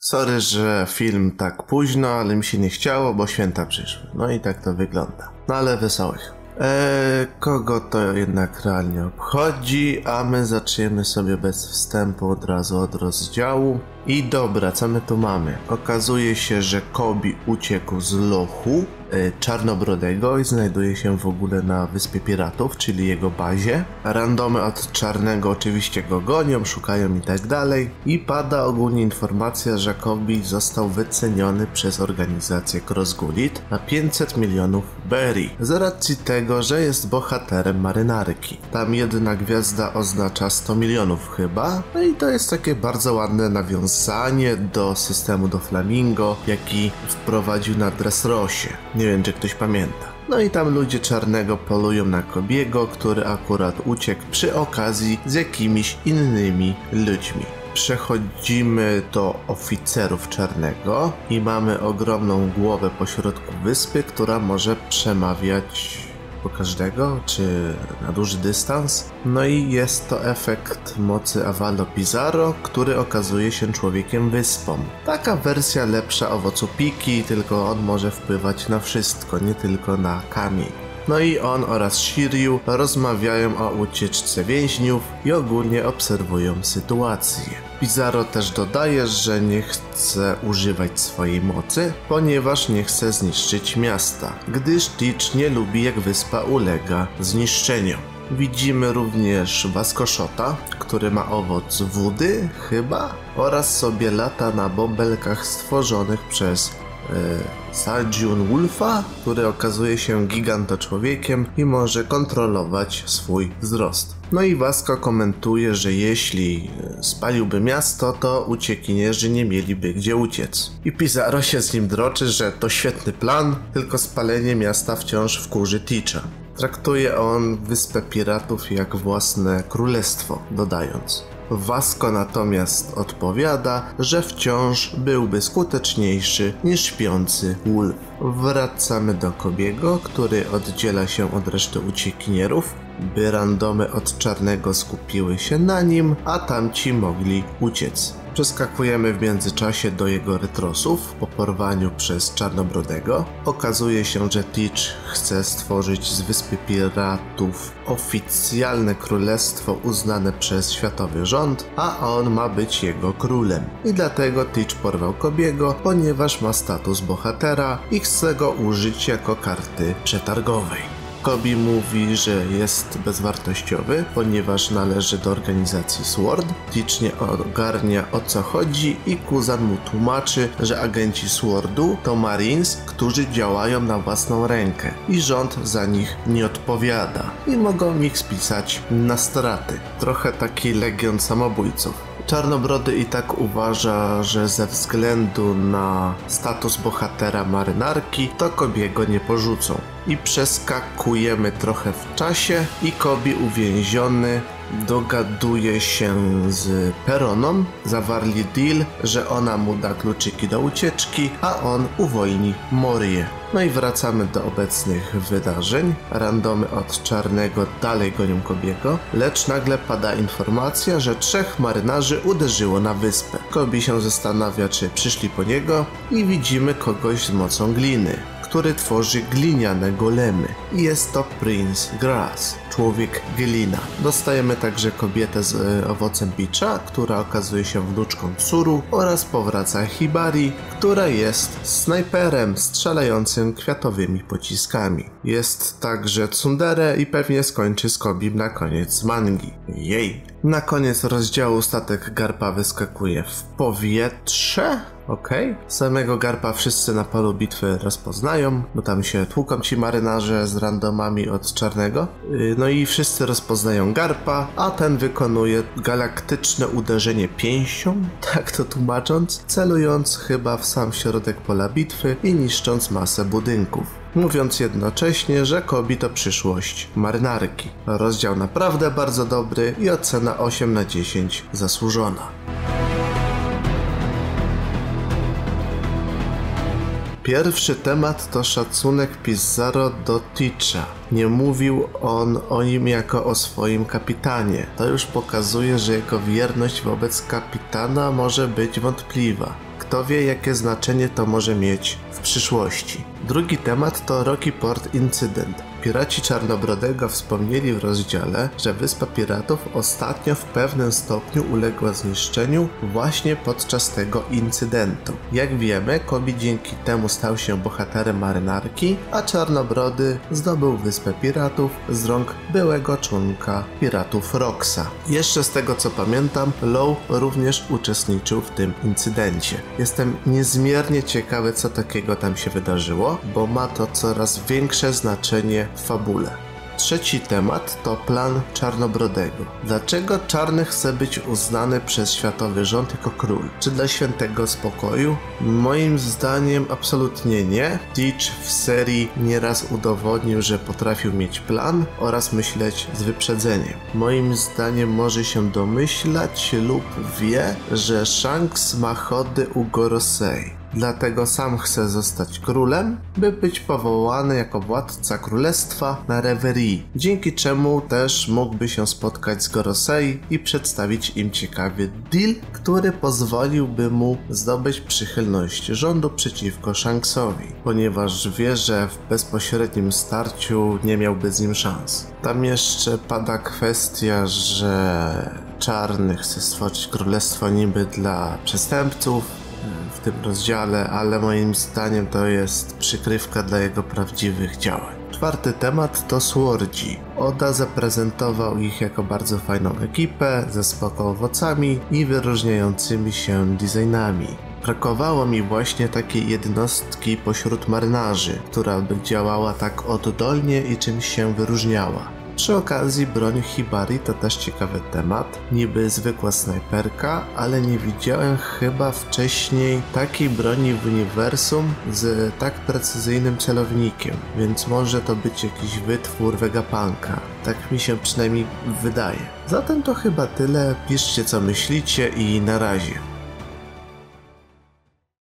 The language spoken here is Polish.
Sorry, że film tak późno, ale mi się nie chciało, bo święta przyszły. No i tak to wygląda. No ale wesołych. Kogo to jednak realnie obchodzi, a my zaczniemy sobie bez wstępu od razu od rozdziału. I dobra, co my tu mamy? Okazuje się, że Kobi uciekł z lochu Czarnobrodego i znajduje się w ogóle na Wyspie Piratów, czyli jego bazie. Randomy od Czarnego oczywiście go gonią, szukają i tak dalej. I pada ogólnie informacja, że Kobi został wyceniony przez organizację Crossgullet na 500 milionów berry. Z racji tego, że jest bohaterem marynarki. Tam jedna gwiazda oznacza 100 milionów chyba. No i to jest takie bardzo ładne nawiązanie do systemu do Flamingo, jaki wprowadził na Dressrosie. Nie wiem, czy ktoś pamięta. No i tam ludzie Czarnego polują na Kobiego, który akurat uciekł przy okazji z jakimiś innymi ludźmi. Przechodzimy do oficerów Czarnego i mamy ogromną głowę pośrodku wyspy, która może przemawiać po każdego, czy na duży dystans. No i jest to efekt mocy Avalo Pizarro, który okazuje się człowiekiem wyspą. Taka wersja lepsza owocu Piki, tylko on może wpływać na wszystko, nie tylko na kamień. No i on oraz Shiryu rozmawiają o ucieczce więźniów i ogólnie obserwują sytuację. Pizarro też dodaje, że nie chce używać swojej mocy, ponieważ nie chce zniszczyć miasta, gdyż Teach nie lubi, jak wyspa ulega zniszczeniu. Widzimy również Vascoshota, który ma owoc wody chyba, oraz sobie lata na bąbelkach stworzonych przez Saljun Wolfa, który okazuje się gigantoczłowiekiem i może kontrolować swój wzrost. No i Vasco komentuje, że jeśli spaliłby miasto, to uciekinierzy nie mieliby gdzie uciec. I Pizarro się z nim droczy, że to świetny plan, tylko spalenie miasta wciąż wkurzy Teacha. Traktuje on Wyspę Piratów jak własne królestwo, dodając: Vasco natomiast odpowiada, że wciąż byłby skuteczniejszy niż śpiący Wolf. Wracamy do Kobiego, który oddziela się od reszty uciekinierów, by randomy od Czarnego skupiły się na nim, a tamci mogli uciec. Przeskakujemy w międzyczasie do jego retrosów po porwaniu przez Czarnobrodego. Okazuje się, że Teach chce stworzyć z Wyspy Piratów oficjalne królestwo uznane przez światowy rząd, a on ma być jego królem. I dlatego Teach porwał Kobiego, ponieważ ma status bohatera i chce go użyć jako karty przetargowej. Kobi mówi, że jest bezwartościowy, ponieważ należy do organizacji SWORD. Teach nie ogarnia, o co chodzi i kuzan mu tłumaczy, że agenci SWORD-u to Marines, którzy działają na własną rękę i rząd za nich nie odpowiada i mogą ich spisać na straty. Trochę taki legion samobójców. Czarnobrody i tak uważa, że ze względu na status bohatera marynarki, to Kobiego nie porzucą. I przeskakujemy trochę w czasie i Kobi uwięziony dogaduje się z Peroną, zawarli deal, że ona mu da kluczyki do ucieczki, a on uwolni Morię. No i wracamy do obecnych wydarzeń. Randomy od Czarnego dalej gonią Kobiego, lecz nagle pada informacja, że 3 marynarzy uderzyło na wyspę. Kobi się zastanawia, czy przyszli po niego i widzimy kogoś z mocą gliny, który tworzy gliniane golemy. I jest to Prince Grass, człowiek glina. Dostajemy także kobietę z owocem Peacha, która okazuje się wnuczką Tsuru, oraz powraca Hibari, która jest snajperem strzelającym kwiatowymi pociskami. Jest także Tsundere i pewnie skończy z Kobim na koniec mangi. Jej! Na koniec rozdziału statek Garpa wyskakuje w powietrze. Okej. Samego Garpa wszyscy na polu bitwy rozpoznają, bo tam się tłuką ci marynarze z randomami od Czarnego. No i wszyscy rozpoznają Garpa, a ten wykonuje galaktyczne uderzenie pięścią, tak to tłumacząc, celując chyba w sam środek pola bitwy i niszcząc masę budynków, mówiąc jednocześnie, że Kobi to przyszłość marynarki. Rozdział naprawdę bardzo dobry i ocena 8/10 zasłużona. Pierwszy temat to szacunek Pizarro do Teacha. Nie mówił on o nim jako o swoim kapitanie. To już pokazuje, że jego wierność wobec kapitana może być wątpliwa. kto wie, jakie znaczenie to może mieć w przyszłości. Drugi temat to Rocky Port incydent. Piraci Czarnobrodego wspomnieli w rozdziale, że Wyspa Piratów ostatnio w pewnym stopniu uległa zniszczeniu właśnie podczas tego incydentu. Jak wiemy, Kobe dzięki temu stał się bohaterem marynarki, a Czarnobrody zdobył Wyspę Piratów z rąk byłego członka Piratów Roxa. Jeszcze z tego co pamiętam, Law również uczestniczył w tym incydencie. Jestem niezmiernie ciekawy, co takiego tam się wydarzyło, bo ma to coraz większe znaczenie w fabule. Trzeci temat to plan Czarnobrodego. Dlaczego Czarny chce być uznany przez światowy rząd jako król? Czy dla świętego spokoju? Moim zdaniem absolutnie nie. Teach w serii nieraz udowodnił, że potrafił mieć plan oraz myśleć z wyprzedzeniem. Moim zdaniem może się domyślać lub wie, że Shanks ma chody u Gorosei. Dlatego sam chce zostać królem, by być powołany jako władca królestwa na Reverie, dzięki czemu też mógłby się spotkać z Gorosei i przedstawić im ciekawy deal, który pozwoliłby mu zdobyć przychylność rządu przeciwko Shanksowi, ponieważ wie, że w bezpośrednim starciu nie miałby z nim szans. Tam jeszcze pada kwestia, że Czarny chce stworzyć królestwo niby dla przestępców w tym rozdziale, ale moim zdaniem to jest przykrywka dla jego prawdziwych działań. Czwarty temat to Swordzi. Oda zaprezentował ich jako bardzo fajną ekipę ze spoko owocami i wyróżniającymi się designami. Brakowało mi właśnie takiej jednostki pośród marynarzy, która by działała tak oddolnie i czymś się wyróżniała. Przy okazji broń Hibari to też ciekawy temat, niby zwykła snajperka, ale nie widziałem chyba wcześniej takiej broni w uniwersum z tak precyzyjnym celownikiem, więc może to być jakiś wytwór Vegapunka, tak mi się przynajmniej wydaje. Zatem to chyba tyle, piszcie co myślicie i na razie.